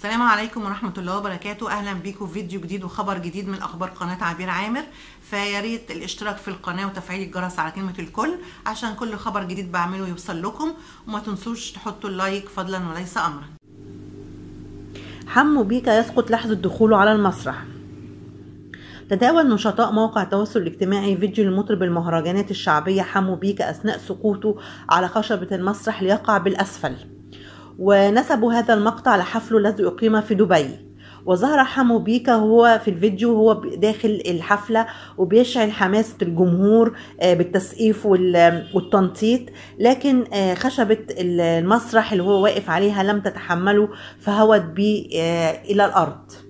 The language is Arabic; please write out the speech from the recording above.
السلام عليكم ورحمة الله وبركاته. أهلا بيكم في فيديو جديد وخبر جديد من أخبار قناة عبير عامر. فياريت الاشتراك في القناة وتفعيل الجرس على كلمة الكل عشان كل خبر جديد بعمله يوصل لكم، وما تنسوش تحطوا اللايك فضلا وليس أمرا. حمو بيكا يسقط لحظة دخوله على المسرح. تداول نشطاء موقع التواصل الاجتماعي فيديو لمطرب المهرجانات الشعبية حمو بيكا أثناء سقوطه على خشبة المسرح ليقع بالأسفل، ونسبوا هذا المقطع لحفله الذي أقيم في دبي. وظهر حمو بيكا وهو في الفيديو وهو داخل الحفلة وبيشعل حماسة الجمهور بالتسقيف والتنطيط، لكن خشبة المسرح اللي هو واقف عليها لم تتحمله فهوت بيه إلى الأرض.